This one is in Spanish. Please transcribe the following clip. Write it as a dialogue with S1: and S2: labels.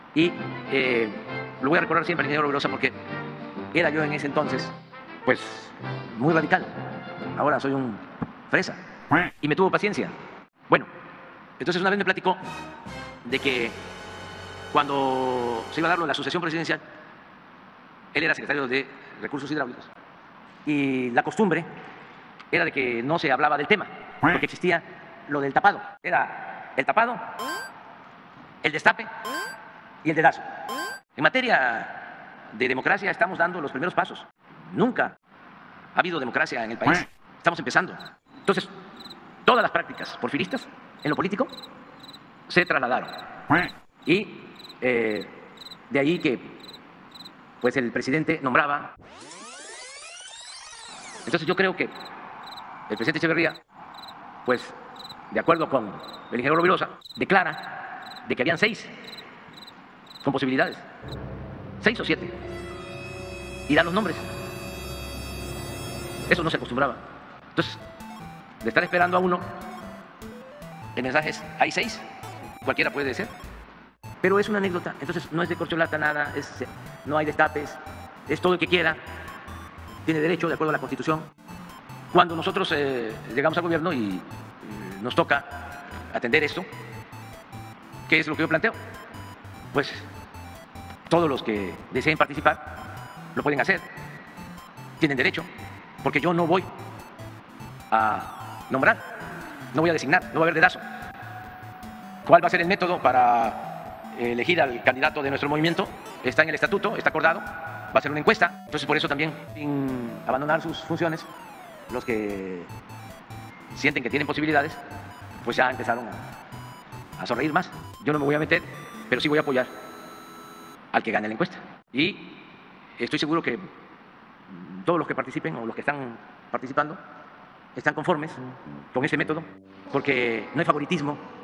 S1: Y lo voy a recordar siempre al ingeniero Rovirosa porque era yo en ese entonces, pues, muy radical. Ahora soy un fresa. Y me tuvo paciencia. Bueno, entonces una vez me platicó de que cuando se iba a dar lo de la sucesión presidencial, él era secretario de Recursos Hidráulicos, y la costumbre era de que no se hablaba del tema, porque existía lo del tapado. Era el tapado, el destape y el dedazo. En materia de democracia estamos dando los primeros pasos. Nunca ha habido democracia en el país. Estamos empezando. Entonces, todas las prácticas porfiristas en lo político se trasladaron. Y de ahí que pues el presidente nombraba. Entonces yo creo que el presidente Echeverría, pues de acuerdo con el ingeniero Rovirosa, declara de que habían 6 con posibilidades, 6 o 7, y da los nombres. Eso no se acostumbraba. Entonces, de estar esperando a uno, el mensaje es, hay 6, cualquiera puede ser, pero es una anécdota. Entonces no es de corcholata nada, no hay destapes, es todo el que quiera, tiene derecho de acuerdo a la Constitución. Cuando nosotros llegamos al gobierno y nos toca atender esto, ¿qué es lo que yo planteo? Pues todos los que deseen participar lo pueden hacer, tienen derecho, porque yo no voy a nombrar, no voy a designar, no va a haber dedazo. ¿Cuál va a ser el método para elegir al candidato de nuestro movimiento? Está en el estatuto, está acordado, va a ser una encuesta. Entonces, por eso también, sin abandonar sus funciones, los que sienten que tienen posibilidades, pues ya empezaron a sonreír más. Yo no me voy a meter, pero sí voy a apoyar al que gane la encuesta. Y estoy seguro que todos los que participen o los que están participando están conformes con ese método, porque no hay favoritismo.